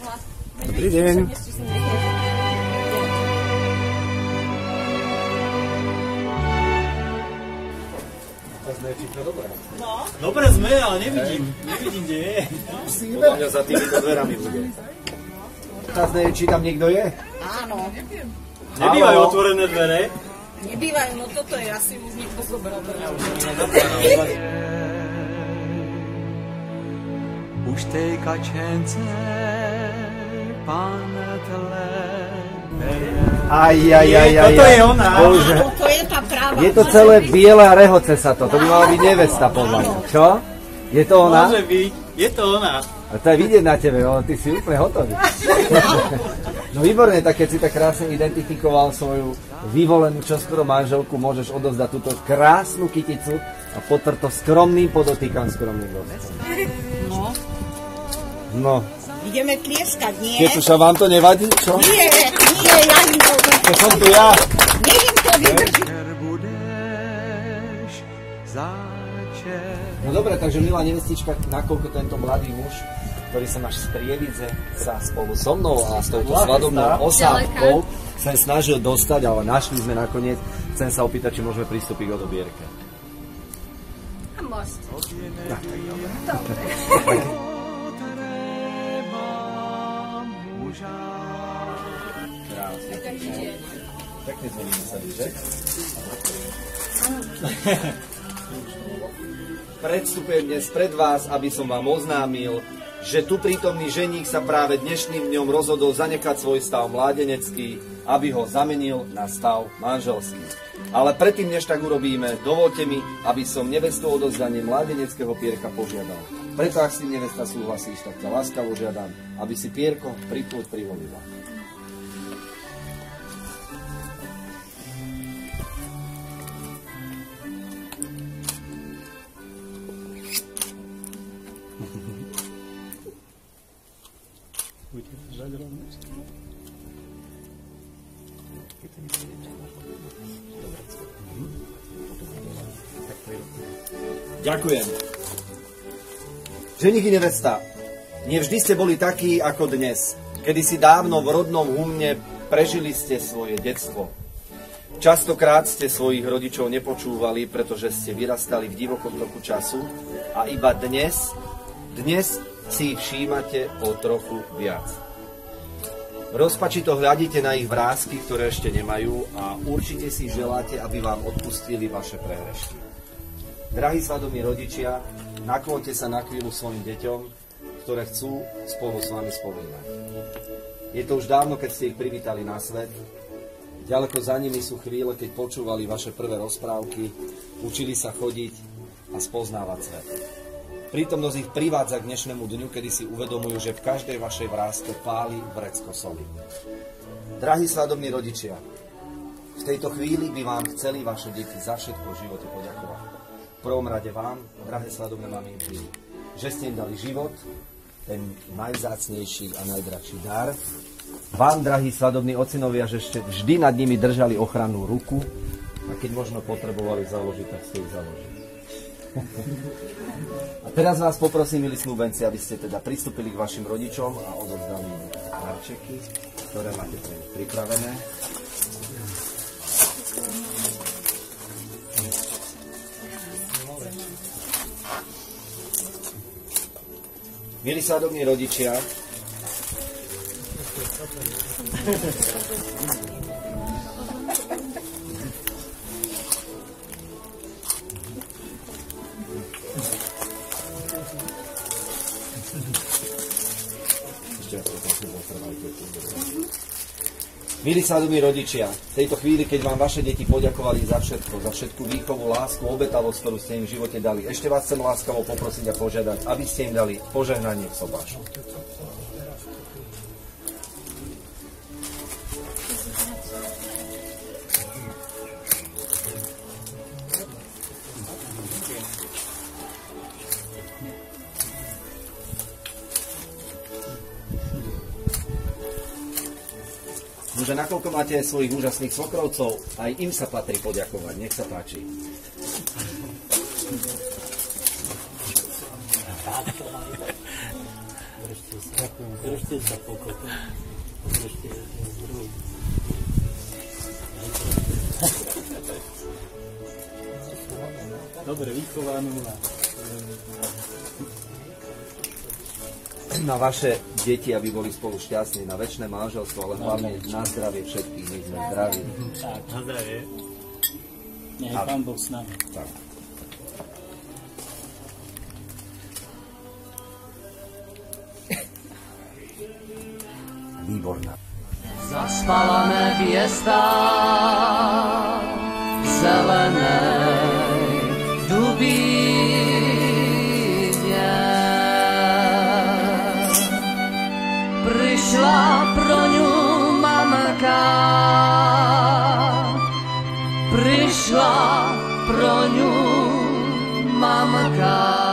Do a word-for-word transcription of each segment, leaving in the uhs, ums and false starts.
Dobrý deň. Dobre sme, ale nevidím. Nevidím, kde je. Podľa mňa za týmito dverami bude. Otázne je, či tam niekto je? Áno. Nebývajú otvorené dvere. Nebývajú, no toto je asi už niekto zobral. Už tej kačence pán tle. Aj, aj, aj, aj. Toto je ona. Bože. To je tá práva. Je to celé biele a rehoce sa to. To by mala byť nevesta podľa mňa. Čo? Je to ona? Môže byť. Je to ona. A to je vidieť na tebe, ale ty si úplne hotový. No výborne, tak keď si tak krásne identifikoval svoju vyvolenú čoskoro manželku, môžeš odovzdať túto krásnu kyticu a potrť to skromným, podotýkam skromným dostom. No. No. Ideme tlieskať, nie? Ketuša, vám to nevadí, čo? Nie, nie, ja im to... To som tu ja. Neviem to vydrží. No dobre, takže milá nevestička, nakoľko tento mladý muž, ktorý sa máš z Prievidze, sa spolu so mnou a s touto svadobnou osádkou sa snažil dostať, ale našli sme nakoniec, chcem sa opýtať, či môžeme pristúpiť k odobierke. A most. Tak, tak, dobre. Krásne. Pekne zvolíme sa, že? Predstupujem dnes pred vás, aby som vám oznámil, že tu prítomný ženík sa práve dnešným dňom rozhodol zanechať svoj stav mládenecký, aby ho zamenil na stav manželský. Ale predtým, než tak urobíme, dovolte mi, aby som nevestu o odovzdanie mládeneckého pierka požiadal. Preto, ak s tým nevesta súhlasíš, tak ťa láskavo žiadam, aby si pierko pripúd privolila. Ďakujem. Ženík i nevesta, nevždy ste boli takí ako dnes. Kedysi dávno v rodnom Humne prežili ste svoje detstvo. Častokrát ste svojich rodičov nepočúvali, pretože ste vyrastali v divokom toku času a iba dnes, dnes si ich všímate o trochu viac. Rozpačito hľadíte na ich vrásky, ktoré ešte nemajú a určite si želáte, aby vám odpustili vaše prehrešky. Drahí svadobní rodičia, naklonte sa na chvíľu svojim deťom, ktoré chcú spolu s vami spomínať. Je to už dávno, keď ste ich privítali na svet. Ďaleko za nimi sú chvíle, keď počúvali vaše prvé rozprávky, učili sa chodiť a spoznávať svet. Prítomnosť ich privádza k dnešnému dňu, kedy si uvedomujú, že v každej vašej vrásce páli vrecko soli. Drahí svadobní rodičia, v tejto chvíli by vám chceli vaše deti za všetko v živote poďakovať. V prvom rade vám, drahé svadobné maminky, že ste im dali život, ten najvzácnejší a najdrahší dar. Vám, drahí svadobní ocinovia, že ste vždy nad nimi držali ochrannú ruku a keď možno potrebovali založiť, tak ste ich založili. A teraz vás poprosím, milí snúbenci, aby ste teda pristúpili k vašim rodičom a odovzdali im darčeky, ktoré máte pre nich pripravené. Milí svadobní rodičia, Milí svadobní rodičia, v tejto chvíli, keď vám vaše deti poďakovali za všetko, za všetku výchovu, lásku, obetavosť, ktorú ste im v živote dali, ešte vás chcem láskavo poprosiť a požiadať, aby ste im dali požehnanie k sobášu. Že nakoľko máte svojich úžasných svokrovcov, aj im sa patrí poďakovať. Nech sa páči. Držte sa pokope. Držte druhý. Dobre vychovanú na... na vaše deti, aby boli spolu šťastní, na večné manželstvo, ale hlavne na zdravie všetkých, my sme zdraví. Tak, na zdravie. Nech je Pán Boh s nami. Tak. Výborná. Zaspala nevěsta zelenej dubíně. Prišla pro ňu mamka, prišla pro ňu mamka.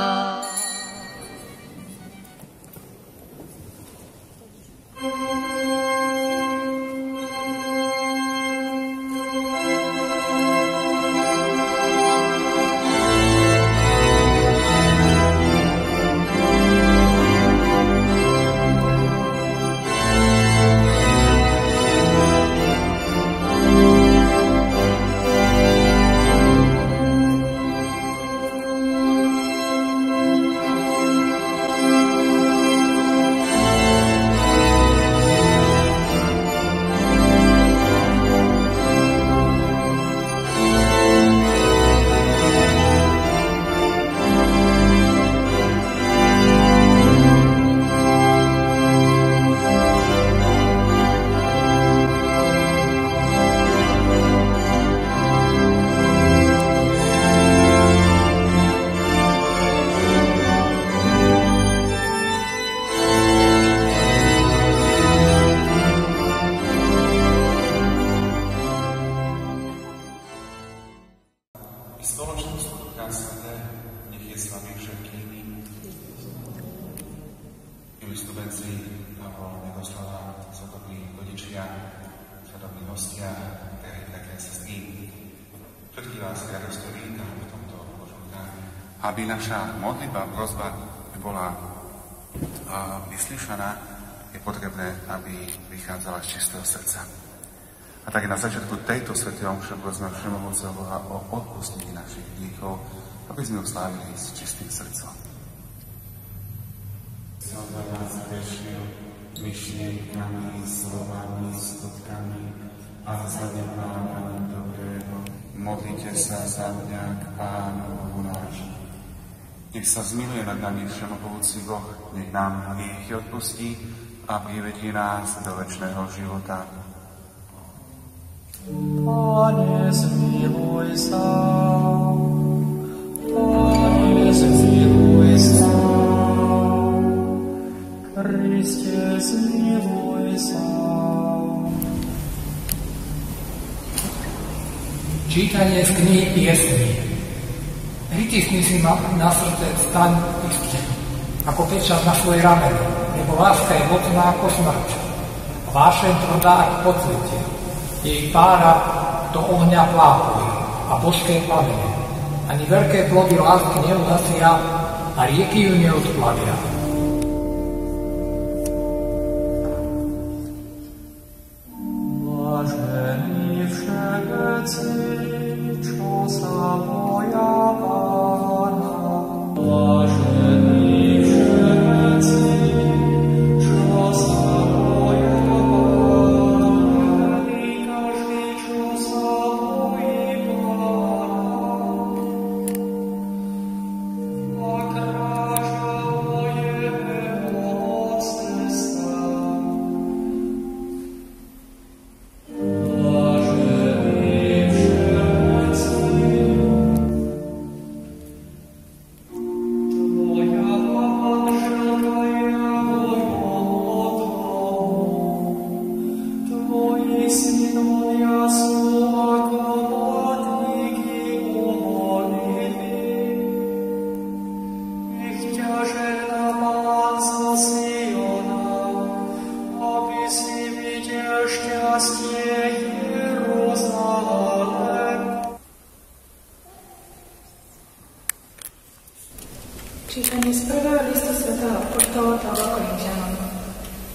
Milí studenci, Miroslava, svadobní rodičia, svadobní hostia, drahí bratia a sestry, všetkých vás radostne vítam v tomto Božom chráme. Aby naša modlitba, prosba bola vyslyšaná, je potrebné, aby vychádzala z čistého srdca. A tak na začiatku tejto svätej omše prosíme Všemohúceho Boha o odpustenie našich hriechov, aby sme uslávili s čistým srdcom. Som za vás grešil myšlienkami, slovami, skutkami a zanedbávaním dobrého. Modlite sa za mňa k Pánovu nášmu. Nech sa zmiluje nad nami Všemohúci Boh, nech nám hriechy odpustí a privedie nás do večného života. Pane, zmiluj sa, Pane, zmiluj sa, Kriste, zmiluj sa. Čítanie z knihy Piesní. Pritisni si ma na srdce, staň istne, ako pečať na svoje rameno, lebo láska je mocná ako smrť, vášeň tvrdá ako podsvetie. Jej pára do ohňa plápuje a božské plamene. Ani veľké plody lásky neuhasia a rieky ju neodplavia. Blažení všetci, čo sa boja Pána. Blažení všetci, čo sa boja Pána. Čítanie z prvého listu svätého apoštola Pavla Korinťanom.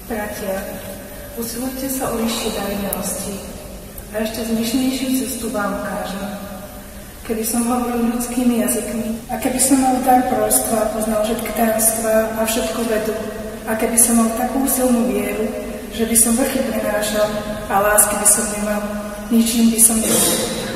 Bratia, usilujte sa o vyššie dary milosti a ešte zvyšnejšiu cestu vám ukážem. Keby som hovoril ľudskými jazykmi a keby som mal dar proroctva, poznal všetky tajomstvá a všetku vedu a keby som mal takú silnú vieru, že by som vrchy prenášal a lásky by som nemal, ničím by som nebol.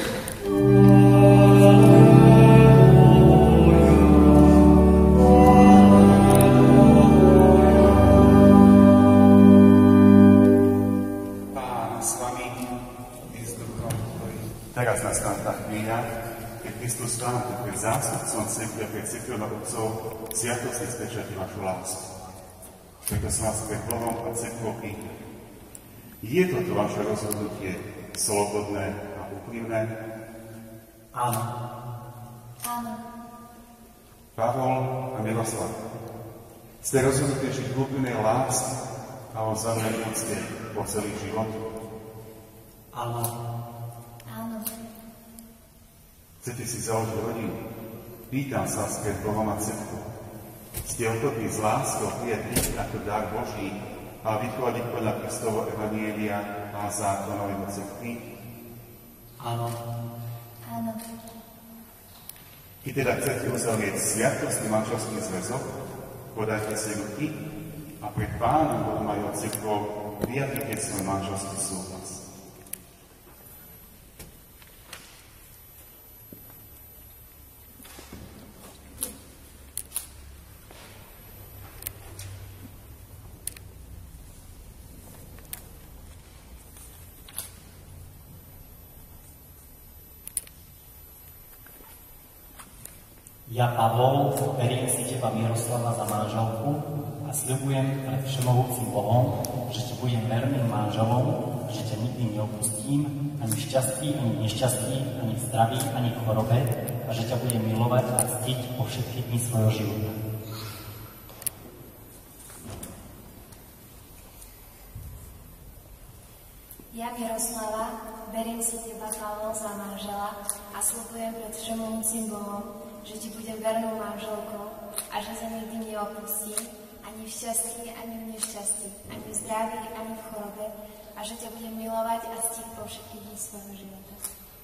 Teraz nastala tá chvíľa, keď Kristus Pán, pred zástupcom cirkvi a pred cirkevnou otcov, sviatostne spečatí vašu lásku. Preto som vás pred Bohom a cirkvou pýtam. Je toto vaše rozhodnutie slobodné a úprimné? Áno. Áno. Pavol a Miroslav, ste rozhodnutí žiť v úprimnej láske a o vzájomnej úcte po celý život? Áno. Chcete si založiť rodinu? Pýtam sa vás pred Bohom a cirkvou. Ste ochotní s láskou prijať ich ako dar Boží a vychovať ich podľa Kristovo evanielia a zákonov jeho cirkvi? Áno. Áno. Keď teda chcete uzavrieť sviatostný manželský zväzok, podajte si ruky a pred Pánom Bohom a jeho cirkvou vyjadrite svoj manželský súhlas. Ja, Pavol, beriem si teba, Miroslava, za manželku a sľubujem pred všemohúcim Bohom, že ti budem verným manželom, že ťa nikdy neopustím, ani v šťastí, ani v nešťastí, ani v zdraví, ani v chorobe, a že ťa budem milovať a ctiť po všetky dni svojho života. Ja, Miroslava, beriem si teba, Pavol, za manžela a sľubujem pred všemohúcim Bohom, že ti budem vernou manželkou a že sa nikdy neopustím, ani v šťastí, ani v nešťastí, ani v zdraví, ani v chorobe, a že ťa budem milovať a ctiť po všetky dni svojho života.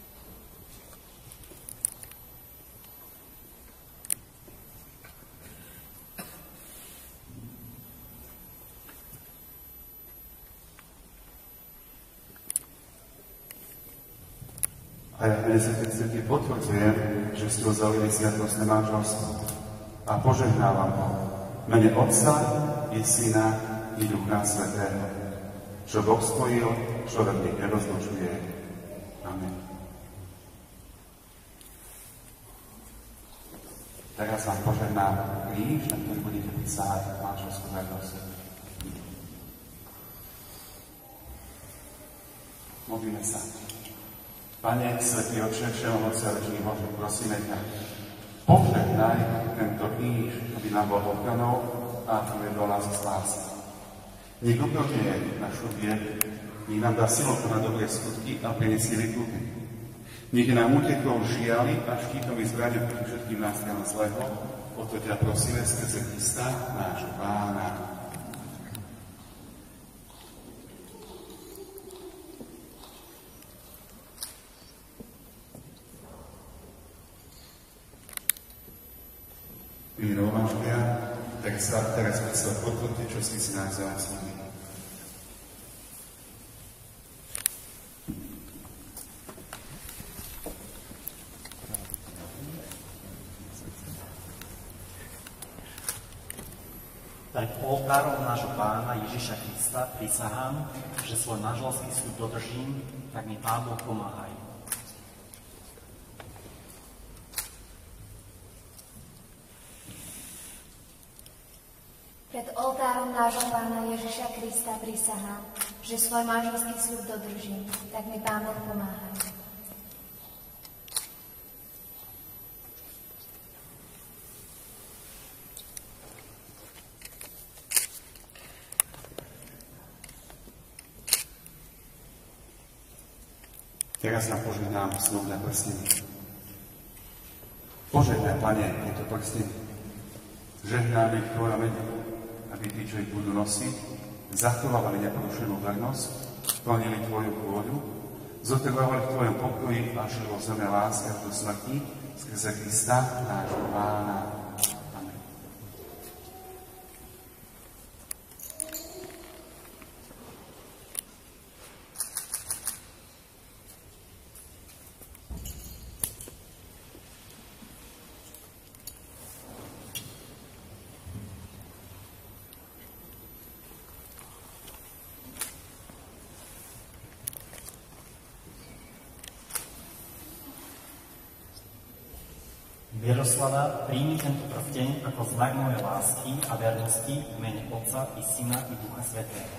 A ja v mene Svätej Cirkvi potvrdzujem, že ste ozalili sviatostné manželstvo a požehnávam ho v mene Otca i Syna i Ducha Svätého. Čo Boh spojil, človek nech nerozlučuje. Amen. Teraz vám požehnám kríž, na ktorý budete písať manželskú vernosť. Modlíme sa. Pane, Svätý Otče, Všemohúci a večný Bože, prosíme ťa, požehnaj tento kríž, aby nám bol ochranou a privedol nás k spáse. Nech uprotuje našu vieru, nech nám dá silu na dobré skutky a prinesie vykuty. Nech nám utekol žiali a štítom i zbraňom proti všetkým nástrojom zlého, o to ťa prosíme skrze Krista, nášho Pána. Milí novomanželia, tak sa teraz sa potvrdte, čo ste si nás zácnili. Pred oltárom nášho Pána Ježiša Krista prisahám, že svoj manželský sľub dodržím, tak mi Pán Boh pomáhaj. Pred oltárom nášho Pána Ježiša Krista prisahám, že svoj manželský sľub dodržím, tak mi Pán Boh pomáhaj. Teraz nám požehnám sľub na prstení. Požehnaj, Pane, tieto prstení. Žehnáme ich Tvoja mene, aby tí, čo ich budú nosiť, zachovávali neporušenú vernosť, plnili Tvoju vôľu, zotrvávali v Tvojom pokoji a žili vo zeme láske až do smrti skrze Krista, nášho Pána. Amen. Vieroslava, príjmi tento prsteň ako znak mojej lásky a vernosti v mene Otca i Syna i Ducha Svätého.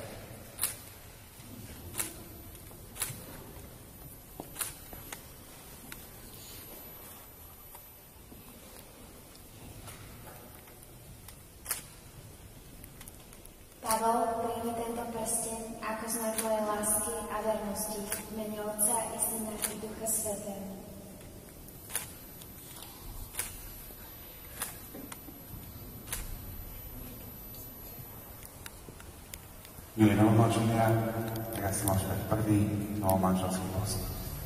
Pavol, príjmi tento prsteň ako znak mojej lásky a vernosti v mene Otca i Syna i Ducha Svätého. Milí novomanželia, teraz si môžeme prvý novomanželský post.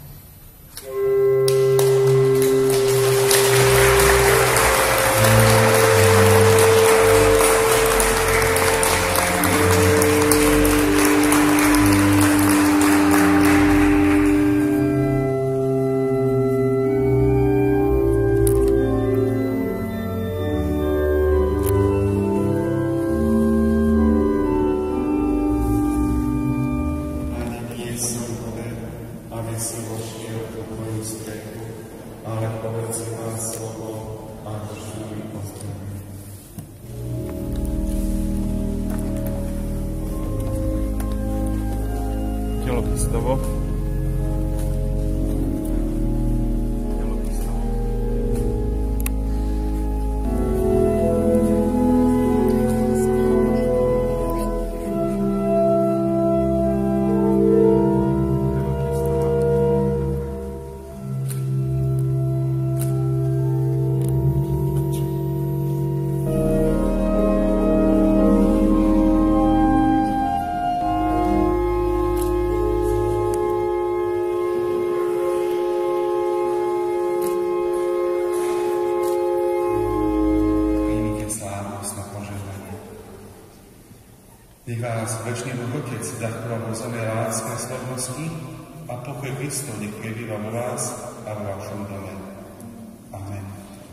Telo Kristovo. Nech vás večný Boh Otec zachová vo zeme láske a slavnosti a pokoj Kristov nech prebýva vo vás a vo vašom dome. Amen.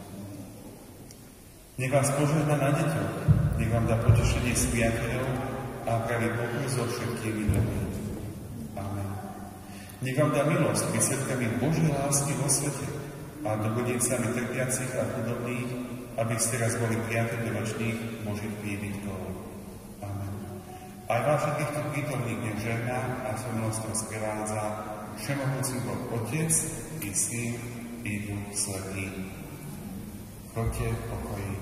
Nech vás požehná na deťoch, nech vám dá potešenie s priateľov a pravý pokoj so všetkými domy. Amen. Nech vám dá milosť byť svedkami Božej lásky vo svete a dobrodencami trpiacich a chudobných, aby ste raz boli priateľmi večných Božích príbytkov. Aj vás všetkých tu prítomných nech žehná a svojou milosťou sprevádza všemohúci Boh Otec i Syn i Duch Svätý. Choďte v pokoji.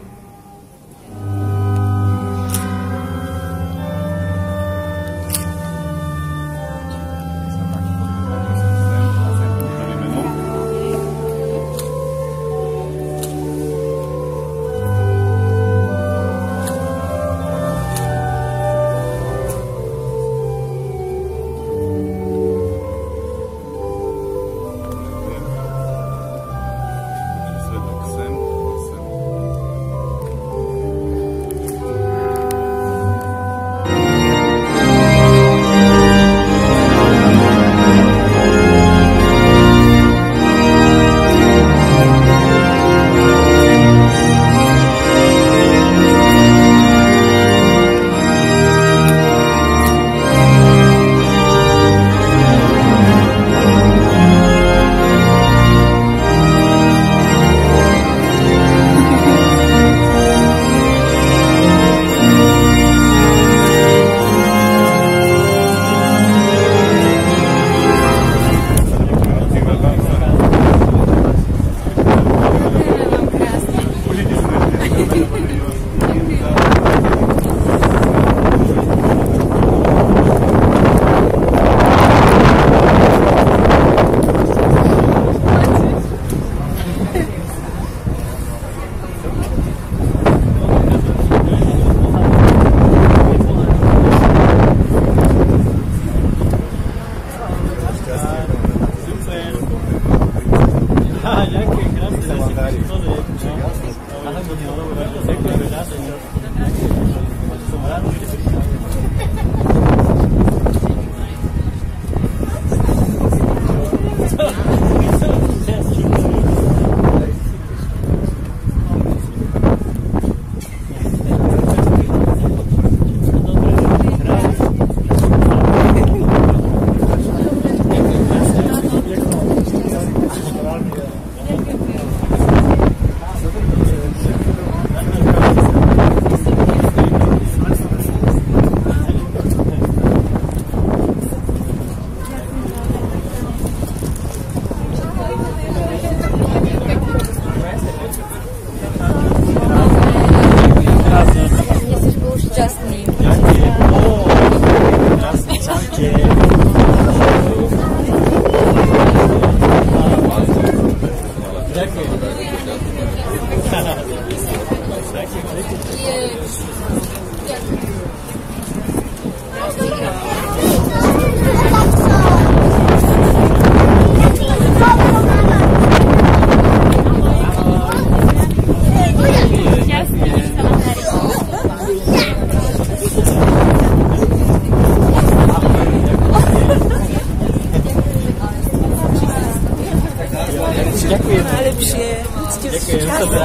Ďakujem. Najlepšie. Ste šťastní.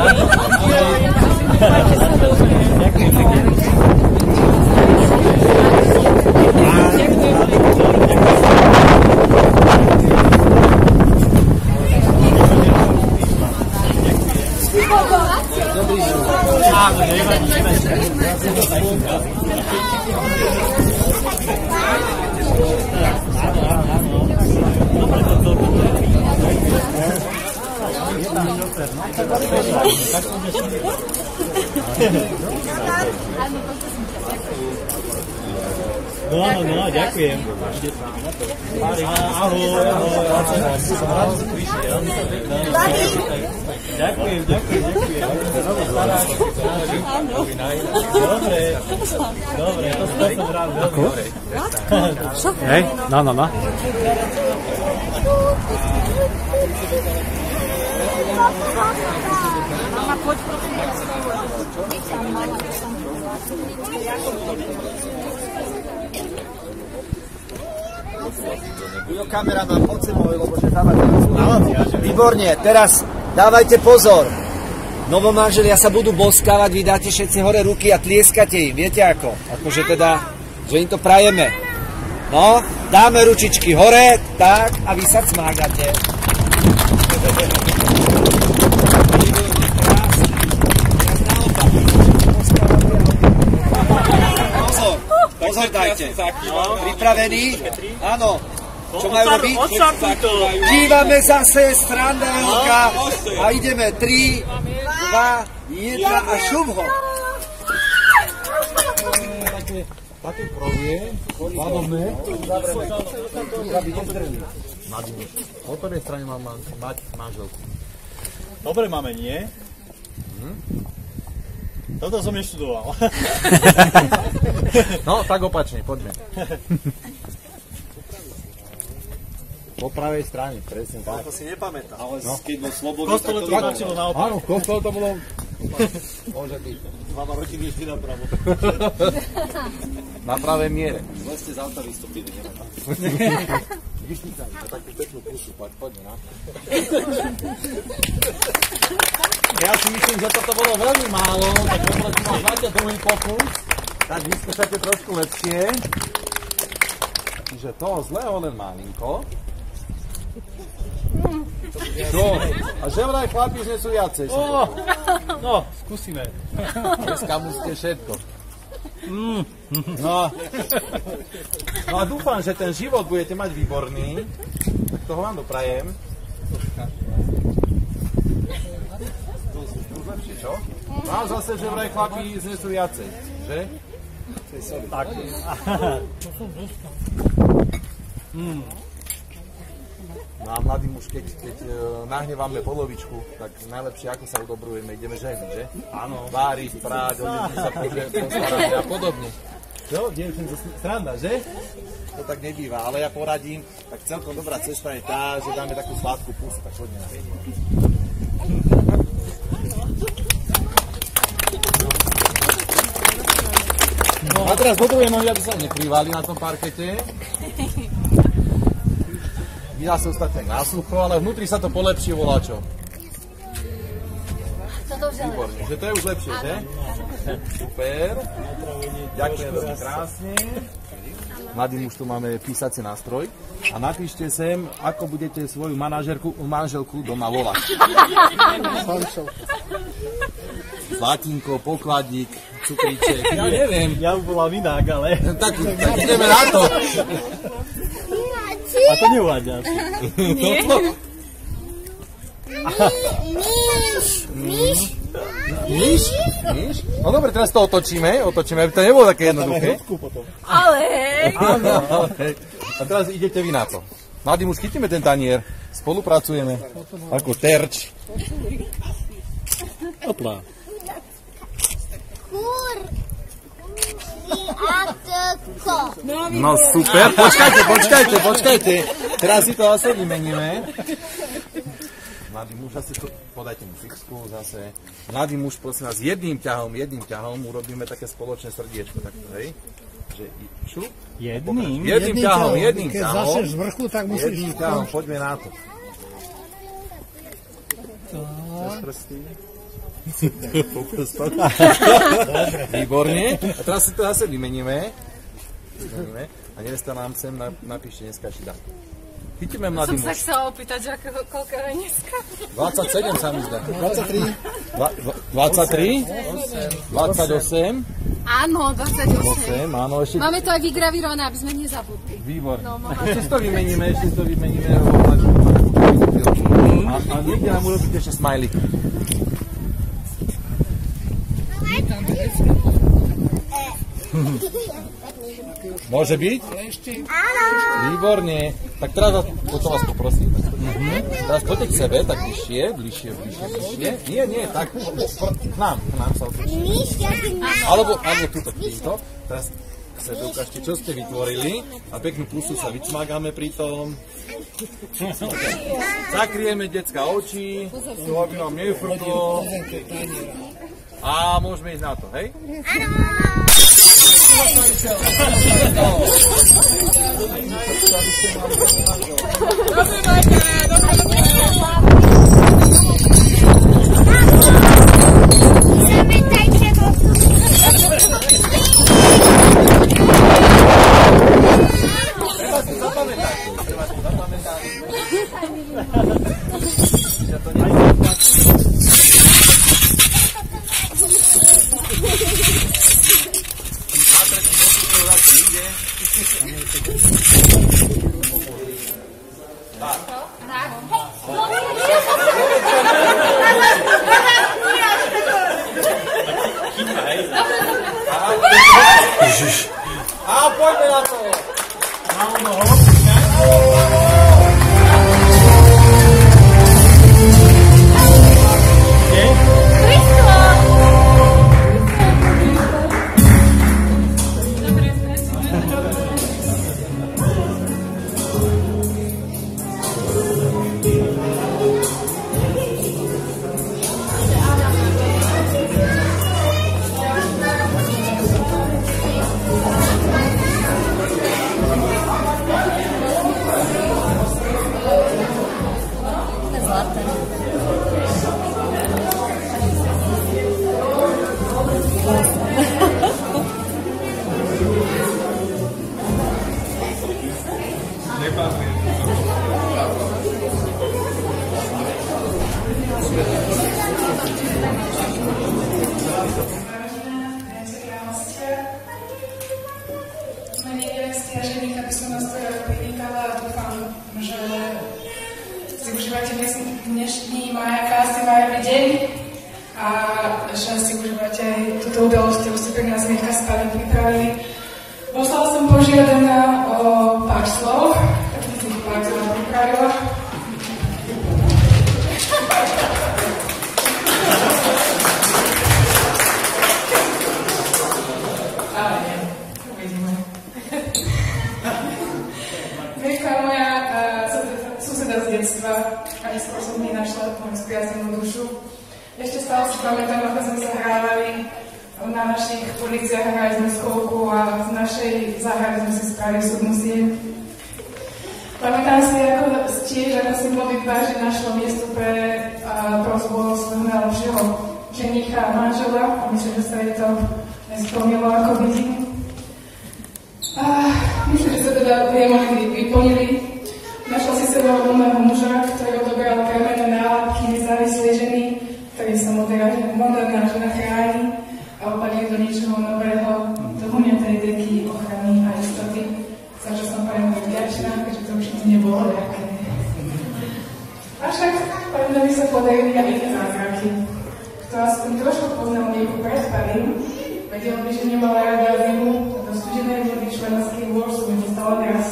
No, no, no, ďakujem. Ahoj, ahoj. Som rád, že prišiel. Ďakujem, ďakujem, ďakujem. Dobre, dobre, to som rád, dobre. Hej, no, no, no. Mama, poď prosím. Ujo, kameraman, poď sem môj, lebo že dávate. Výborne, teraz dávajte pozor. Novomanželia sa budú boskávať, vy dáte všetci hore ruky a tlieskate im, viete ako? Akože teda, že im to prajeme. No, dáme ručičky hore, tak, a vy sa cmágate. Pozor, pozor dajte. Pripravení? Áno. Čo majú robiť? Dívame zase, stranda veľká. A ideme. tri, dva, jeden a šup ho. Také krovie, hladovné. Po ktorej strane mám mať manželku? Dobre máme, nie? Toto som neštudoval. No, tak opačne, poďme. Po pravej strane, presne tak. To si nepamätám. Ale no. Keď bol slobodný, kostole to značilo naopak. Áno, v kostole to bolo... Môže byť. Mama rodiny vždy na pravo. Na pravé miere. Zle ste z auta vystúpili, nemáme. Vyšnica mi na takú peknú pusu, poďme na. Ja si myslím, že toto bolo veľmi málo, tak poprosím vás, máte druhý pokus, tak vyskúšate trošku lepšie. Čiže toho zlého len malinko. Čo? A že vraj chlapi už nie sú viacej. Oh, no, skúsime. Dneska musíte všetko. Mm. No. No a dúfam, že ten život budete mať výborný. Tak toho vám doprajem. Čo? No a zase, že vraj chlapi znesú viacej. Že? Tak. Mm. No a mladý muž, keď, keď uh, nahneváme polovičku, tak najlepšie ako sa udobrujeme, ideme žehliť, že? Áno. Váriť, práť, odnesť sa postarať a podobne. Čo? Dievčen, to sranda, že? To tak nebýva, ale ja poradím, tak celkom dobrá cesta je tá, že dáme takú sladkú pusu, tak poďme na. No a teraz bodrujem, aby sa nekrývali na tom parkete. Vydá sa ostatne na sucho, ale vnútri sa to polepší voláčo. Toto už je výborne, že to je už lepšie, že? Super. Ďakujem veľmi krásne. Mladý muž, tu máme písací nástroj. A napíšte sem, ako budete svoju manažerku, manželku doma volať. Zlatinko, pokladík, cukríček, ja neviem. Ja už volám inak, ale... Tak, tak ideme na to. A to neuvádzaš. Nie. Myš. Myš? Myš? No dobre, teraz to otočíme, otočíme, aby to nebolo také jednoduché. Potom. Ale Ale... Áno, ale... A teraz idete vy na to. Mladým už chytíme ten tanier, spolupracujeme ako terč. Opla. No super, počkajte, počkajte, počkajte. Teraz si to zase vymeníme. Mladý muž, zase to, podajte mu fixku zase. Mladý muž, prosím vás, jedným ťahom, jedným ťahom urobíme také spoločné srdiečko, takto, hej? Že, šup? Jedným? Jedným ťahom, jedným Keď ťahom. zase z vrchu, tak musíš... Jedným ťahom, poďme na to. Tak. Prsty. Výborne. A teraz si to zase vymeníme. vymeníme. A nevesta nám sem napíšte dneska ešte dá. Chytíme mladý muž. Som sa chcela opýtať, že ako, koľko je dneska? dvadsaťsedem sa mi zdá. dvadsaťtri. dvadsaťtri? dvadsaťosem? Áno, dvadsaťosem. Áno, ešte... Máme to aj vygravírované, aby sme nezabudli. Výborne. No, ešte si to vymeníme, ešte si to vymeníme. A, a niekde nám urobíte ešte smajlik. Môže byť? Áno. Výborne. Tak teraz vás, potom vás poprosím. Mhm. Teraz poďte k sebe, tak bližšie, bližšie, bližšie, bližšie. Nie, nie, tak k nám, k nám sa otočíte. Alebo, alebo tuto, týmto. Teraz k sebe ukážte, čo ste vytvorili. A peknú pusu sa vycmágame pri tom. Zakrieme decka oči, aby nám nefrklo. A môžeme ísť na to, hej? A poďme na to! Dnešný majakásny majavý deň a že si užívate aj túto udalosť, ktorú si pre nás Mirka Spali pripravili. Bola som požiadaná o pár slov, tak si ich pár slov pripravila. Ale nie, uvidíme. Mirka moja uh, suseda z detstva, a neskôr som mi našla moju spriaznenú dušu. Ešte stále si pamätám, ako sme sa hrávali na našich policiách, hrali sme skolku a z našej záhrady sme si spravili súdmusie. Pamätám si ako tiež, ako si boli vážiť našlo miesto pre uh, prosbu svojho najlepšieho ženicha a manžela a myslím, že sa jej to nesplnilo, ako vidím. Uh, myslím, že sa teda tie modlitby vyplnili. Našla si sebou nového muža, ktorý odoberal premenné nálepky nezávislej ženy, ktorý sa moderná žena chráni a opadne do niečoho nového, do huňatej deky, ochrany a istoty, za čo som Pánovi vďačná, keďže to určite nebolo ľahké. Avšak Pánovi sa podarili aj iné zázraky. Kto aspoň trošku poznal Mirku pred Parim, vedel by, že nemala rada zimu, do studenej jedinej vody členskej lôž som mi dostala teraz.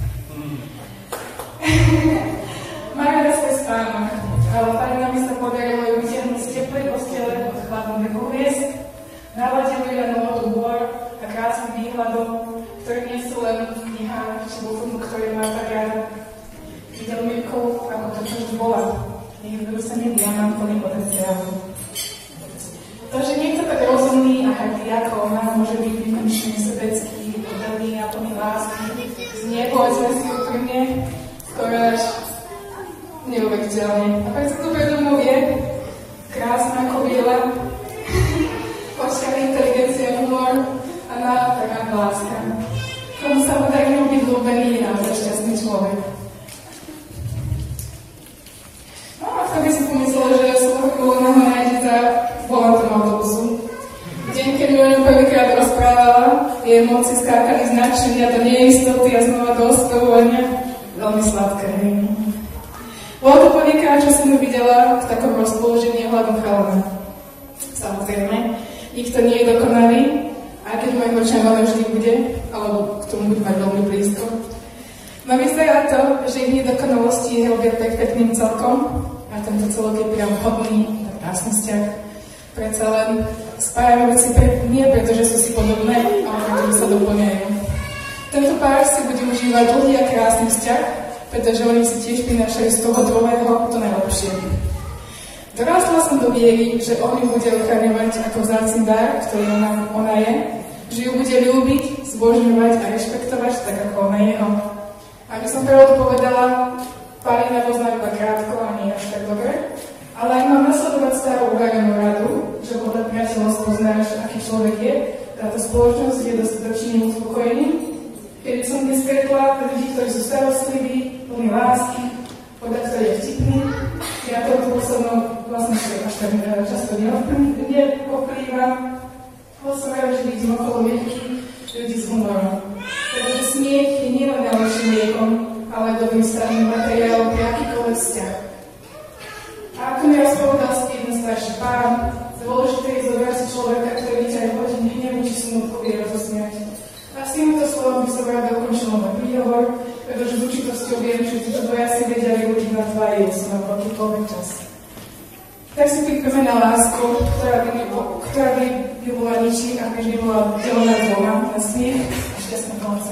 Majú na svoj spánok, ale Farinovi sa podarilo ju vytiahnuť z teplej postele od chladných hviezd, naladili ju na novotu hôr a krásnym výhľadom, ktorý nie sú len v knihách, či vo filmu, ktorý má tak rád. Videl Mirkov, ako to vždy bola. Nech vrúsený diamant plný potenciálu. To, že niekto tak rozumný a hrdý ako ona môže byť nekonečne sebecký, oddaný a plný lásky, znie povedzme si úprimne, skoro až neuveriteľne. A keď sa tu predo mnou je, krásna ako biela, počká inteligencia, humor a nádherná láska. Komu sa podarilo byť ľúbený a šťastný človek. No a vtedy si pomyslela, že som ako voľného nájdeta volantom autobusu. Deň, keď mi o ňom prvýkrát rozprávala, jej emócie skákali z nadšenia do neistoty a znova do ospevovania. Veľmi sladké. Bolo to prvýkrát, čo som ju videla v takom rozpoložení ohľadom chalana. Samozrejme, nikto nie je dokonalý, aj keď môj očiam veľmi vždy bude, alebo k tomu bude mať veľmi blízko. No vyzerá to, že ich nedokonalosti je robia perfektným celkom a tento celok je priam hodný a krásny vzťah. Predsa len spájajú veci pre, nie preto, že sú si podobné, ale preto, že sa doplňajú. Tento pár si bude užívať dlhý a krásny vzťah, pretože oni si tiež prinášajú z toho druhého to najlepšie. Dorastla som do viery, že on ju bude ochraňovať ako vzácny dar, ktorý ona, ona je, že ju bude ľúbiť, zbožňovať a rešpektovať tak, ako ona jeho. Aby som pravdu povedala, Farina poznám iba krátko a nie až tak dobre, ale aj mám nasledovať starú uverenú radu, že podľa priateľov spoznáš, aký človek je, táto spoločnosť je dostatočne uspokojený. Kedy som dnes stretla ľudí, ktorí sú starostliví, plní lásky, podľa ktorý je vtipný, ja touto poslednou vlastne až tak často nepoplývam. Bol som rád, že vidím okolo veľkých ľudí s humorom. Pretože smiech je nielen najlepším liekom, ale dobrým stavným materiálom pre akýkoľvek vzťah. A ako mi raz povedal jeden starší pán, dôležité je zobrať si človeka, ktorý ťa aj hodine hnevu či smutku vie rozosmiať. A s týmto slovom by som rád dokončila môj príhovor, pretože s určitosťou viem, že títo dvoja si vedia využiť na tvári sú na akýkoľvek čas. Tak si pripojme na lásku, ktorá by, ktorá by bola ničím, ak by bola delená dvoma, na smiech a šťastné konce.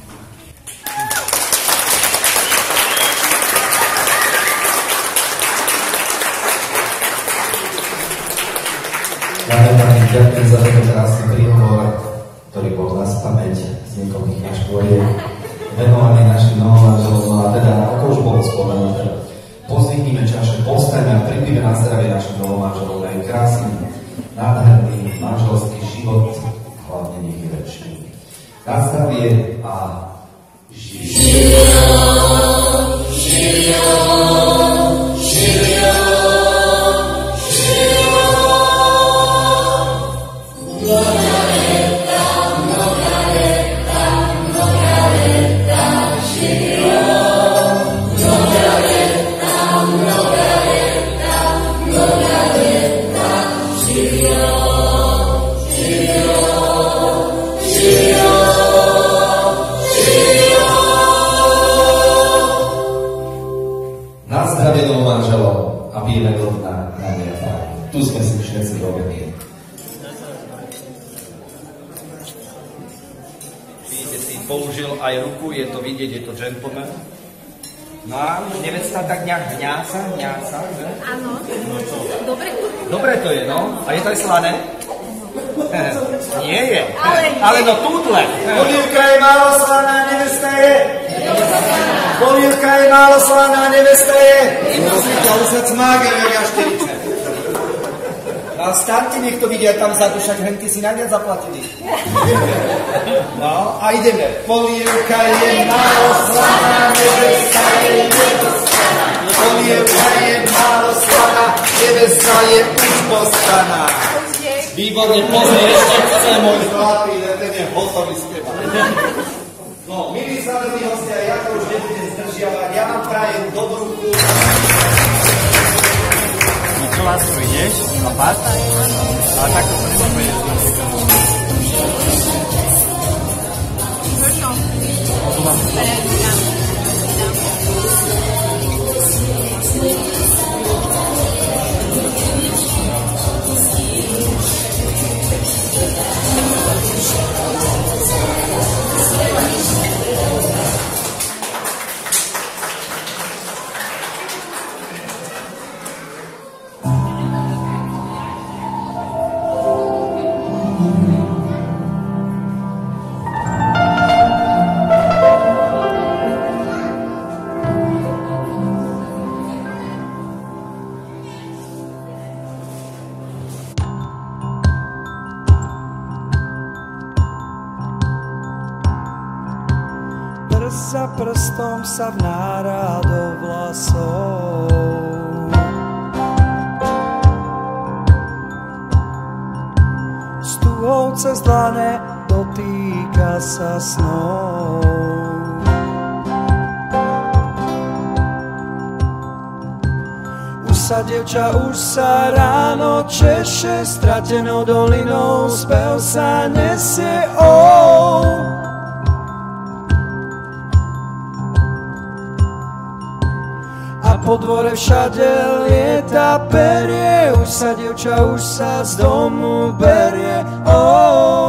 Dáme pani, ďakujem za tento krásny príhovor, ktorý bol na spamäť z niekoľkých naškôriek, venovaný našim novomanželom, a teda, ako už bolo spomenuté, pozdvihnime čaše, postaňme a pripíme na zdravie našim novomanželom, aj krásny, nádherný manželský život, hlavne nech je večný. Na zdravie a živia. Živia, živia, živia. Mnoha leta, mnoha leta, mnoha leta, živia. Mnoha leta, mnoha leta, mnoha leta, živia. Živia, živia. Na zdravie novomanželov a pijeme do dna na diafrámu. Tu sme si všetci dobení. Vidíte, si použil aj ruku, je to vidieť, je to gentleman. No a nevesta tak nejak hňáca, hňáca, že? Áno. Dobre. Dobre to je, no. A je to aj slané? Nie je. Ale, Ale no tútle. Polievka je málo slaná, nevesta je. Polievka je málo slaná, nevesta je. Prosíte, ale sa cmáge, ja štyridsať. A stánte, nech to vidia tam vzadu, však henky si najviac zaplatili. No, a ideme. Polievka je málo slaná, nevesta je nedostaná. Polievka je málo slaná, nevesta je už postaná. Výborne, pozri, ešte chce môj zlatý, ten je hotový z teba. No, milí slavení hostia, ja to už nebudem zdržiavať, ja vám prajem dobrú chuť. Nikolásku ideš? A pás? A takto sa nebudeme. vám. Za prstom sa vnára do vlasov. Stúhou cez dlane dotýka sa snov. Už sa dievča, už sa ráno češe, stratenou dolinou spev sa nesie. Oh. Po dvore všade lieta perie, už sa dievča, už sa z domu berie. Oh.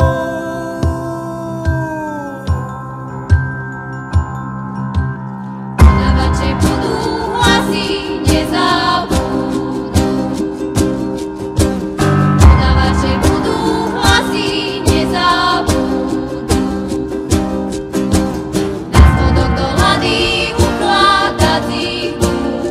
Dávače budú hlasy, nezabudú. Dávače budú hlasy, nezabudú. Na spodok do hlady ukladať ich budú.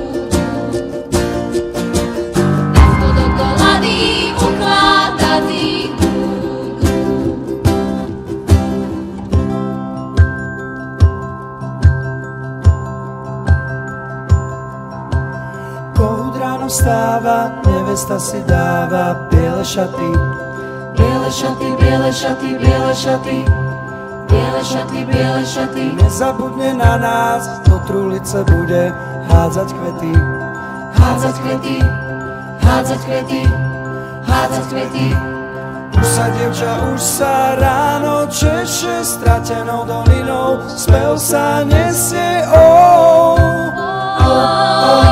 Vstáva, nevesta si dáva biele šaty. Biele šaty, biele šaty, biele šaty. Biele šaty, biele šaty. Nezabudne na nás, do trulice bude hádzať kvety. Hádzať kvety, hádzať kvety, hádzať kvety. Už sa dievča, už sa ráno češe, stratenou dolinou spev sa nesie. Oh, oh, oh.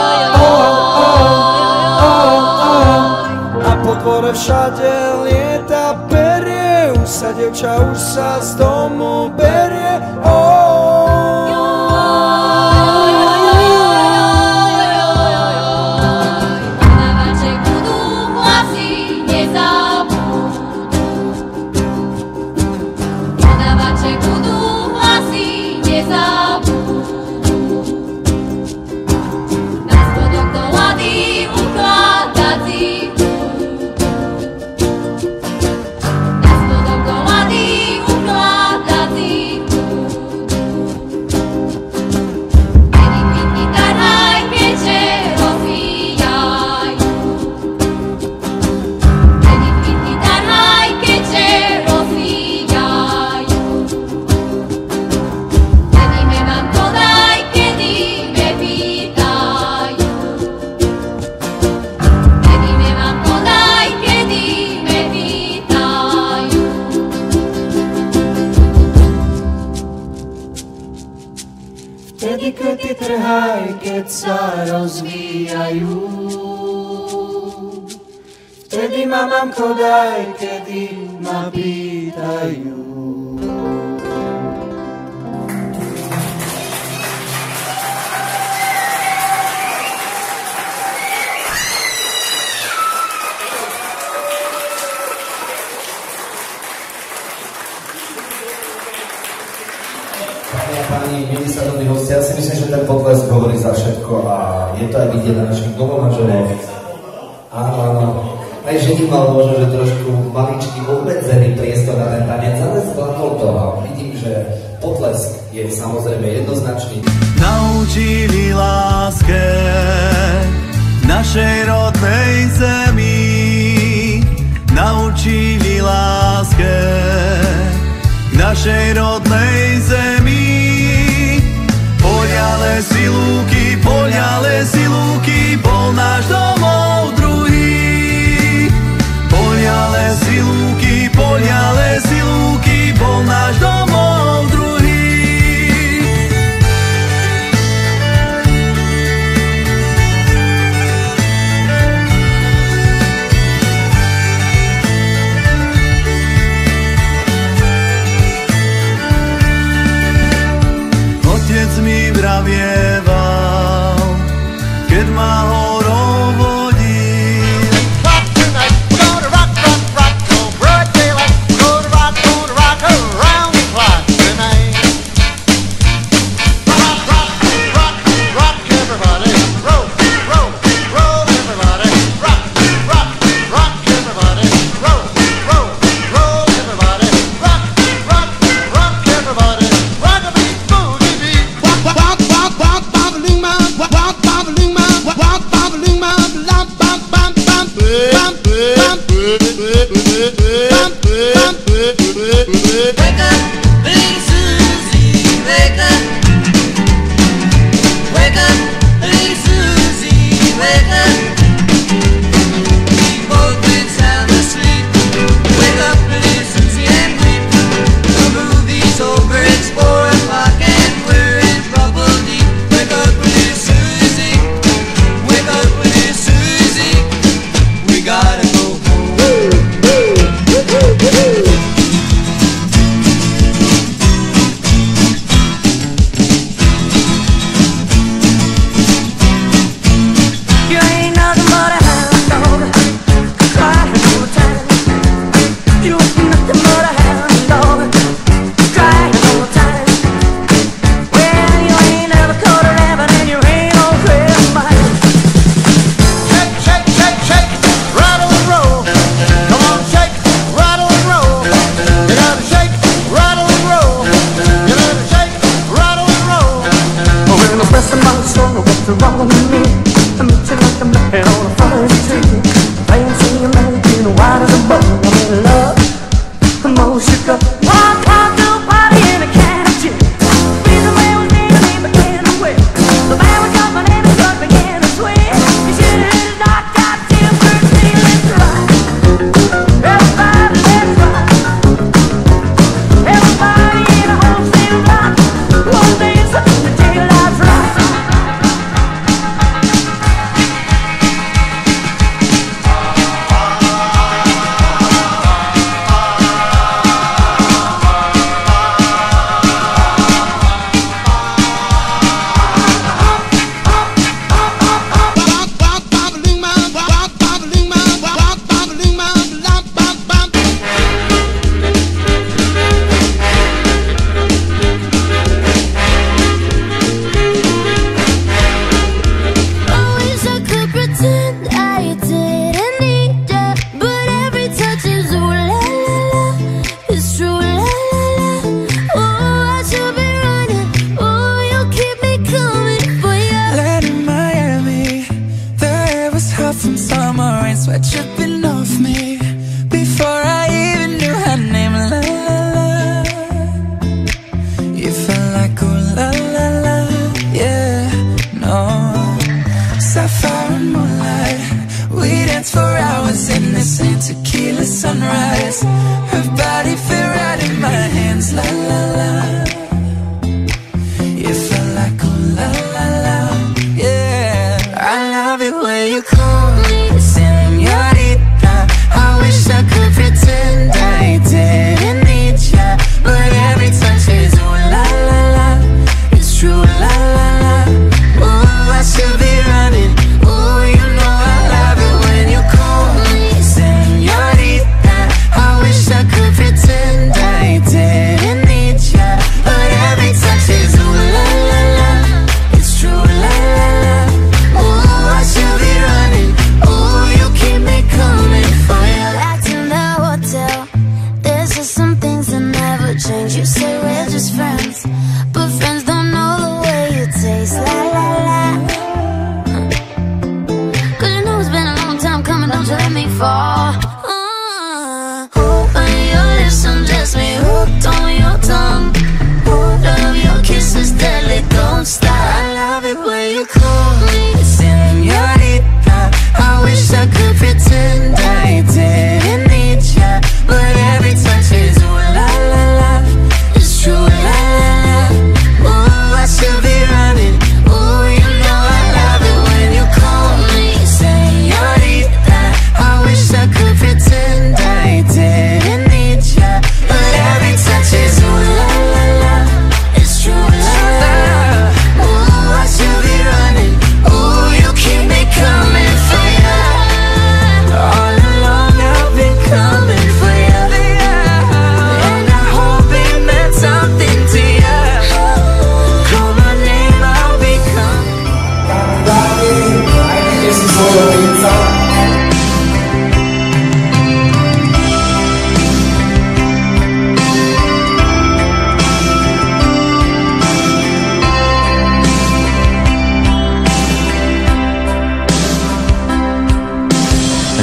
Po dvore všade lieta perie, už sa dievča, už sa z domu berie. Oh. Dávače budú hlasy, nezabudú. Dávače budú hlasy, nezabudú. Na spodok do hlady ukladať ich. Vtedy kvety trhaj, keď sa rozvíjajú. Vtedy ma mamko daj, kedy ma pýtajú. Páni, milí sledovní hostia, ja si myslím, že ten potlesk hovorí za všetko a je to aj vidieť na našich novomanželoch. Áno, áno. Aj ženich mal možno, že trošku maličký obmedzený priestor na ten tanec, ale zvládol to a vidím, že potlesk je samozrejme jednoznačný. Naučili láske našej rodnej zemi, naučili láske našej rodnej zemi. Poľa, lesy, lúky, poľa, lesy, lúky, bol náš domov druhý. Poľa, lesy, lúky, poľa, lesy, lúky, bol náš domov druhý. zavieval, keď ma horou vodil. Rock tonight, we're gonna rock, rock, rock till broad daylight. We're gonna rock, gonna rock around the clock tonight. Rock, rock, rock, rock, everybody. Roll, roll, roll, everybody. Rock, rock, rock, everybody. Roll, roll, roll, everybody. Rock, rock, rock, everybody. Rock a beat, boogie beat. Walk, walk, walk, walk, bobbling my, walk, walk, bobbling my, walk, walk, bobbling my, bam, bam, bam, bam, bam, bam, bam, bam, bam. Wake up, little Susie, wake up. Wake up, little Susie, wake up. We both been sound asleep. Wake up, little Susie, and weep. The movie's over, it's four o'clock and we're in trouble deep. Wake up, little Susie, wake up, little Susie. We gotta go home. You ain't nothing but a hound dog, crying all the time. You ain't nothing but a hound dog, crying all the time. Well, you ain't never caught a rabbit and you ain't no trail mine. Shake, shake, shake, shake, rattle and roll. Come on, shake, rattle and roll. You gotta shake, rattle and roll. You gotta shake, rattle and roll. Oh, when I'm pressing my soul, what's wrong with me? I'm itching like a man on a fire tree. I ain't seen a man being white as a bone. I'm in love, I'm all shook up. Walk out to a party in a can of gin. Reason why I was there, I began to whip. The man was jumping and his blood began to swim. You should have hit a knock out till first thing, let's ride. Everybody, let's ride. Everybody in a wholesale block. One day it's up to take lives right. Sweat dripping off me before I even knew her name. La la la, you felt like ooh la la la, yeah, no. Sapphire and moonlight, we danced for hours in the same tequila sunrise. Her body fit right in my hands. La la la, you felt like ooh la la la, yeah. I love it when you call me señorita.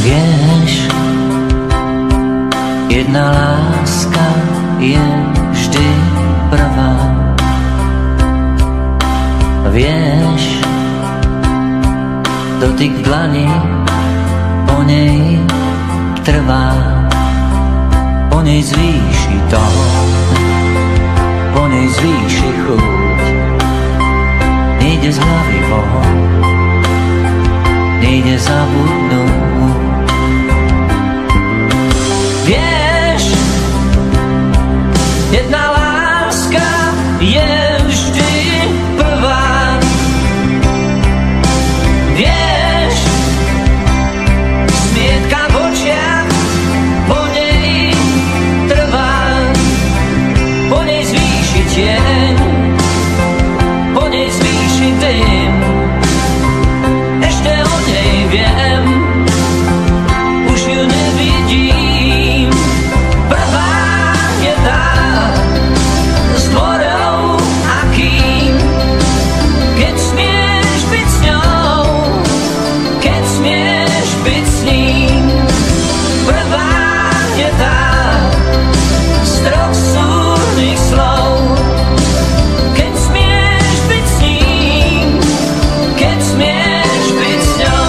Vieš, jedna láska je vždy prvá. Vieš, dotyk v dlani po nej trvá, po nej zvýši to, po nej zvýši chuť. Nejde z hlavy von, nejde zabudnúť. Vieš, jedna láska je vždy prvá. Vieš, smietka v očiach po nej trvá, po nej zvýši tieň, po nej zvýši dym. Ešte o nej viem, už ju nevidím. Prvá je tá s dvorou akým, keď smieš byť s ňou, keď smieš byť s ním. Prvá je tá z troch súrnych slov, keď smieš byť s ním, keď smieš byť s ňou.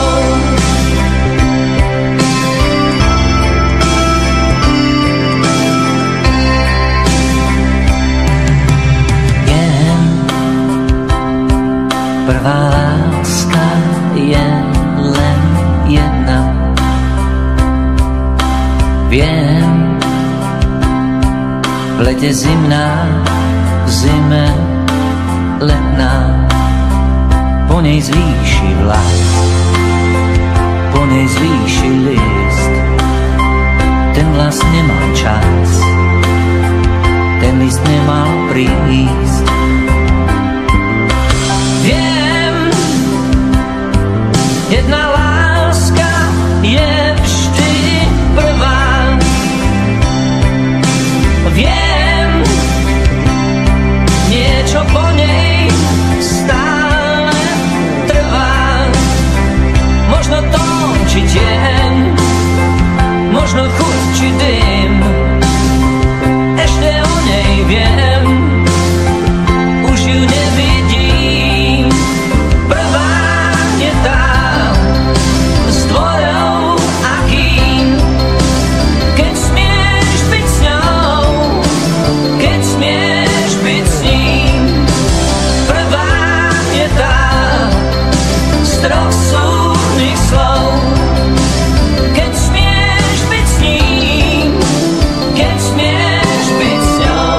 Viem, prvá láska je len jedna. Viem, v lete zimná, v zime letná, po nej zvýši vlak, po nej zvýši list. Ten vlas nemal čas, ten list nemal prísť. Viem, jedna láska je vždy prvá. Viem, niečo po nej stále trvá. Možno tón či tieň, možno chuť či dym. Ešte o nej viem, už ju nevidím. Prvá je tá s dvorou akým, keď smieš byť s ňou, keď smieš byť s ním. Prvá je tá z troch súrnych slov, keď smieš byť s ním, keď smieš byť s ňou.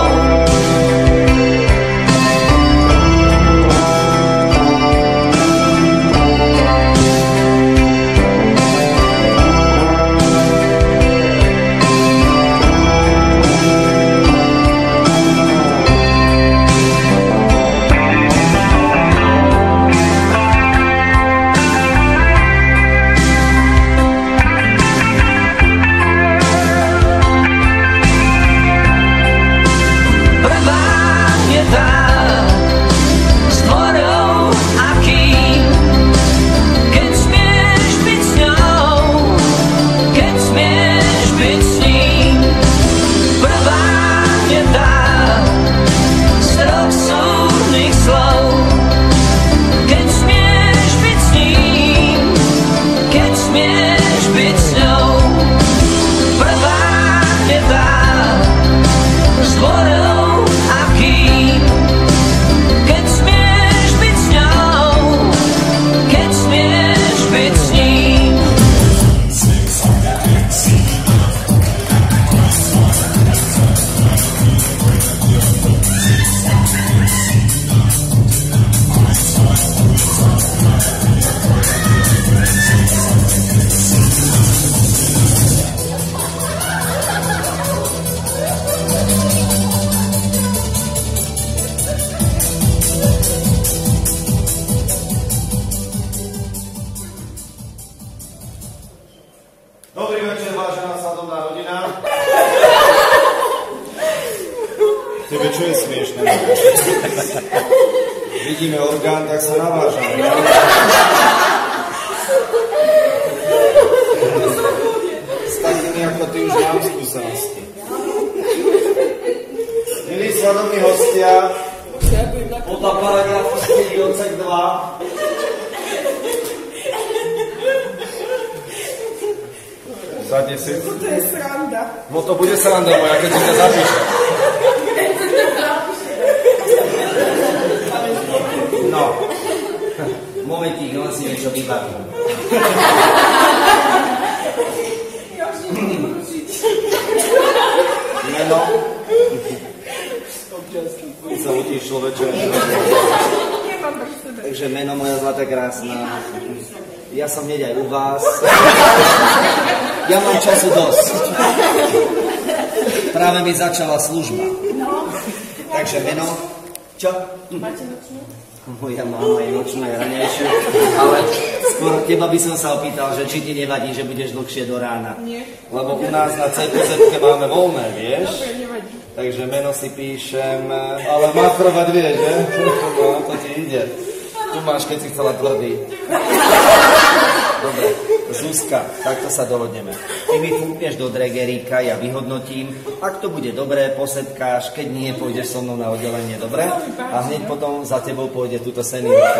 Prvá je tá s dvorou akým, keď smieš byť s ňou, keď smieš byť s ním. Prvá je tá z troch súrnych slov, keď smieš byť s ním, keď smieš byť s ňou. Prvá je tá s dvorou akým, keď smieš byť s ňou, keď smieš byť s ním. Dobrý večer, vážená svadobná rodina. Tebe čo je smiešné? Vidíme orgán, tak sa navážame. ako ty už mám skúsenosti. Milí svadobní hostia, podľa paragrafu sedí odsek dva. Sadne si. To je sranda. No to bude sranda moja, keď si ťa zapíše. No. Momentík, len si niečo vybavím. Ja už nebudem ručiť. Meno. Ty sa utíš, človeče. Takže meno moja zlatá krásna. Ja som hneď aj u vás. Ja mám času dosť. Práve mi začala služba. Takže meno. Čo? Máte nočnú? Moja mama je nočnú aj ranejšiu, ale skôr teba by som sa opýtal, že či ti nevadí, že budeš dlhšie do rána. Nie. Lebo u nás na cé pé zet-ke máme voľné, vieš? Dobre, nevadí. Takže meno si píšem, ale machrovať vieš, že? No, to ti ide. Tu máš, keď si chcela tvrdý. Dobre, Zuzka, takto sa dohodneme. Ty mi fúkneš do dregeríka, ja vyhodnotím. Ak to bude dobré, posedkáš, keď nie, pôjdeš so mnou na oddelenie, dobre? A hneď potom za tebou pôjde túto seniorka.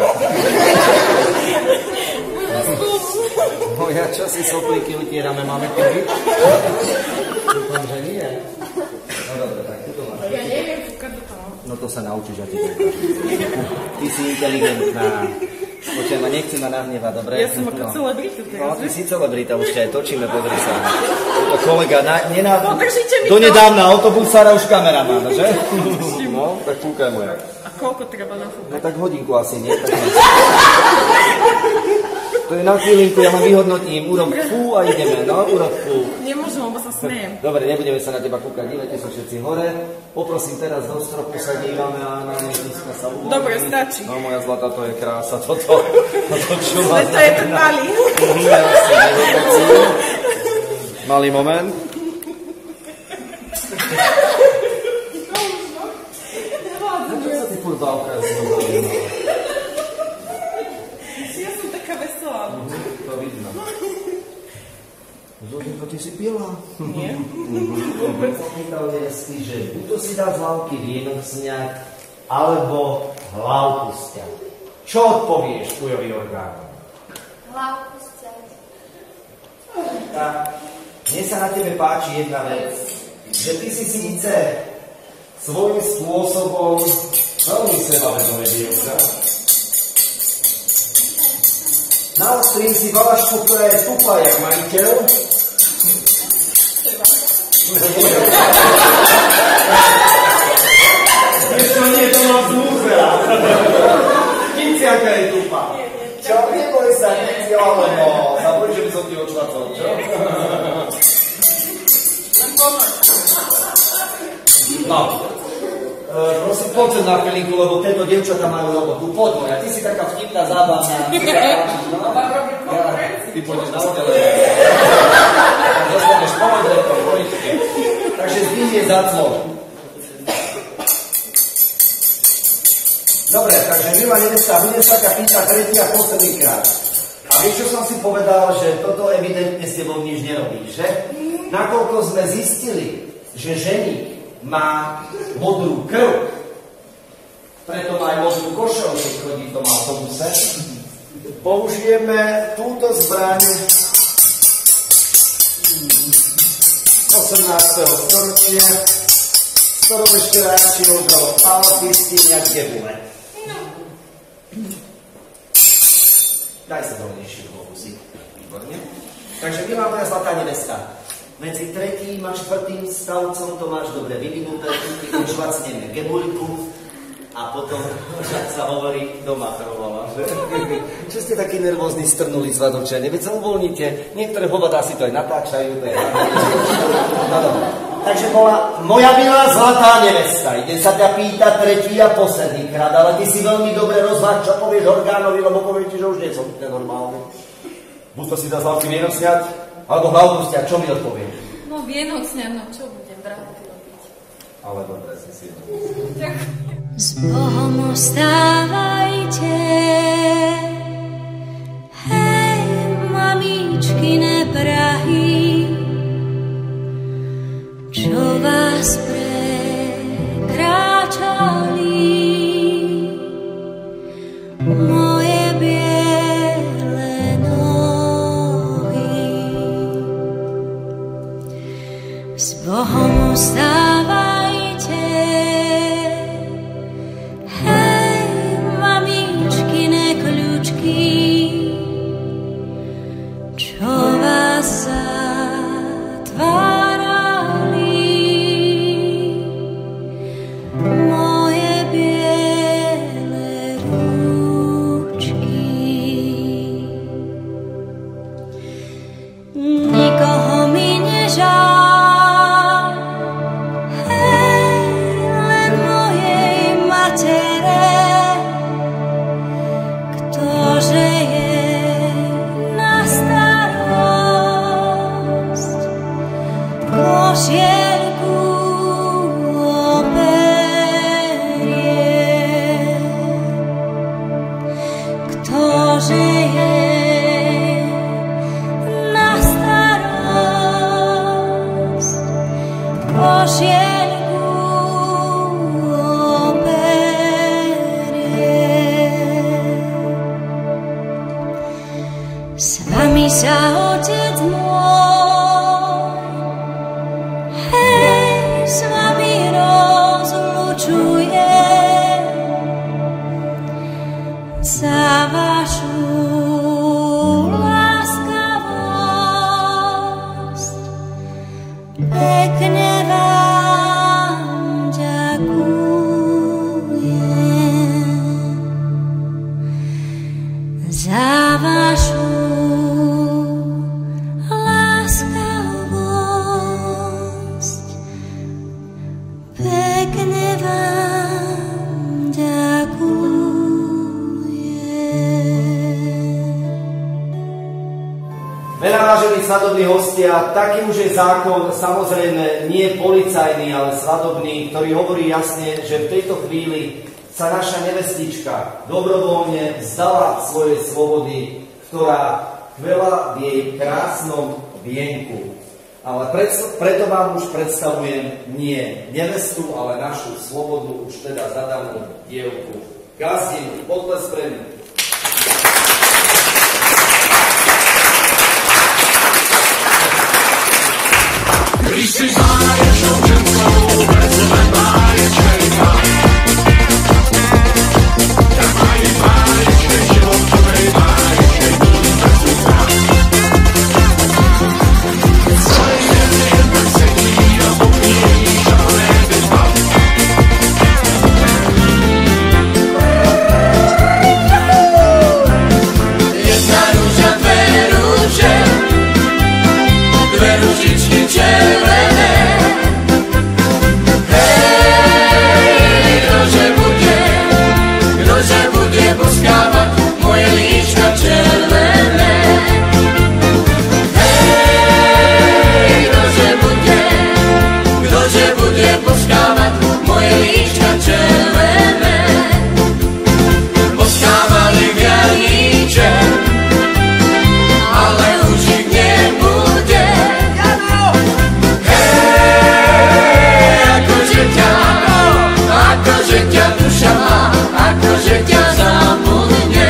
No ja čo si soplíky utierame, máme tu byť? Dúfam, že nie. No dobre, tak tu to máš. Ja neviem fúkať do toho. No to sa naučíš, a ti to. Ty si inteligentná. Počujem, ma nechci ma nahnevať, dobre? Ja som ako celebrita teraz. No, ty si celebrita, už ťa aj točíme, pozri sa. To kolega, na, nená... Podržite mi do to. nedávna autobusára už kameraman, že? No, tak fúkaj moja. A koľko treba nafúkať? No tak hodinku asi, nie? Tak to je na chvíľinku, ja vám vyhodnotím, urob fú a ideme, no, urob fú. Nemôžem, lebo sa smejem. Dobre, nebudeme sa na teba kúkať, dívajte sa všetci hore. Poprosím teraz do stropu sa dívame a na Jezuska sa uvoľní. Dobre, stačí. No moja zlata, to je krása, toto. toto čo má to je ten malý. Malý moment. Čo sa ty furt bávkajú s tou Ja som taká veselá. To vidno. Zuziko, ty si pila? Nie. Popýtal je si, že buď to si dá z hlavky vienocňak, alebo hlavku sťa. Čo odpovieš chujový orgán? Hlavku sťa. Tak, mne sa na tebe páči jedna vec, že ty si síce svojím spôsobom veľmi sebavedomé dievča. Na ostrým si valašku, ktorá je tupá jak majiteľ. Ešte nie, to mám zúzera. Kinciaka je tupá. Čo, neboj sa, nechci, alebo sa boj, že by som ti odšvacol, čo? No. E, prosím, poďte na chvíľinku, lebo tento dievčatá majú robotu. Poď moja, ty si taká vtipná, zábavná. No, ja, ty pôjdeš na oddelenie. Dostaneš pomodre, to poličky. Takže zdvihni za clon. Dobre, takže milá nevesta, budem sa ťa pýtať tretí a posledný krát. A vieš, čo som si povedal, že toto evidentne s tebou nič nerobíš, že? Nakoľko sme zistili, že ženík má modrú krv, preto má aj modrú košelu, keď chodí v tom autobuse, použijeme túto zbraň osemnásteho storočia, s ktorou ešte radšej udalo palopisty nejak gebule. Daj sa dohodnejšie globusy. Výborne. Takže milá moja zlatá nevesta, medzi tretím a štvrtým stavcom to máš dobre vyvinuté, keď švacneme gebuľku a potom, sa hovorí, doma chrovala. Čo ste takí nervózni, strnuli svadobčania? Veď sa uvoľnite, niektoré hovadá si to aj natáčajú. To je... No, no. Takže bola moja milá zlatá nevesta. Ide sa ťa pýtať tretí a posledný krát, ale ty si veľmi dobre rozváď, čo povieš orgánovi, lebo povieš ti, že už nie som nenormálny. Buď to si dá z hlavky vienocňať, alebo hlavku sťať, čo mi odpovieš? No vienocňať, no čo budem brávky robiť? Ale dobre, si si. Ďakujem. S Bohom ostávajte, hej, mamičkine prahy, moje biele nohy. S Bohom stávajte, hej, mamičkine kľúčky, čo vás zatvárali. Moje biele ručky. Nikoho mi nežál, hej, len mojej matere, ktože je na starosť košielku operie. Ktože je na starosť košielku operie. S vami sa Otec môj, hej, s vami rozlučuje, za vašu láskavosť pekne vám ďakujem. Za vašu láskavosť pekne vám ďakujem. Veľa vážení svadobní hostia, taký už je zákon, samozrejme nie policajný, ale svadobný, ktorý hovorí jasne, že v tejto chvíli sa naša nevestička dobrovoľne vzdala svojej slobody, ktorá kvela v jej krásnom vienku. Ale preto, preto vám už predstavujem nie nevestu, ale našu slobodu, už teda zadanú dievku. Gazdinu, potles pre mňa. Když si báječnou ženskou vezme báječejka, tak mají báječnej životovej báječnej bez útra. Celý den jen tak sedí a popíjí žalé vyzba. Jedna rúža, dve rúže, dve ružičky červené. Hej, kdože bude, kdože bude boskávať moje líčka červené. Hej, kdože bude, kdože bude boskávať moje líčka červené. Boskávali v jarníček, ale už ich nebude. Akože ťa duša má, akože ťa zabudne.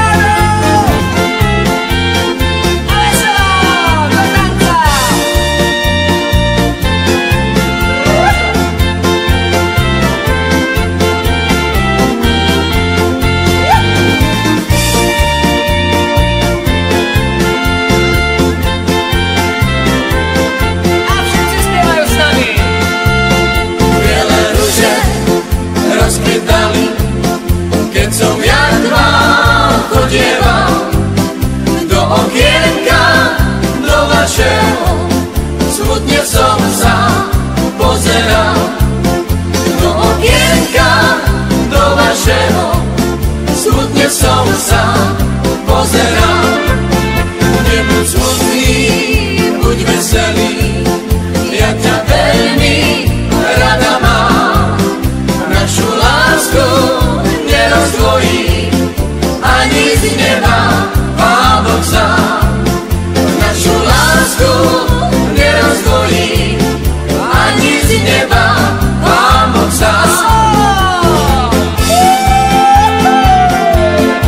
A všetci spievajú s nami. Biele ruže rozkvitali, keď som ja k vám chodieval do okienka, do vašeho, smutne som sa pozeral. Do okienka, do vašeho, smutne som sa pozeral. Nebuď smutný, buď veselý, ja ťa veľmi rada mám. Našu lásku nerozdvojí ani z neba Pán Boh sám. Našu lásku nerozdvojí ani z neba Pán Boh sám.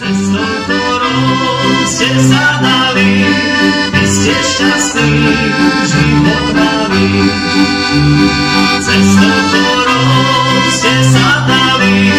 Cestou, ktorou ste sa dali, vy ste šťastný, život mali. Cestou, ktorou ste sa dali,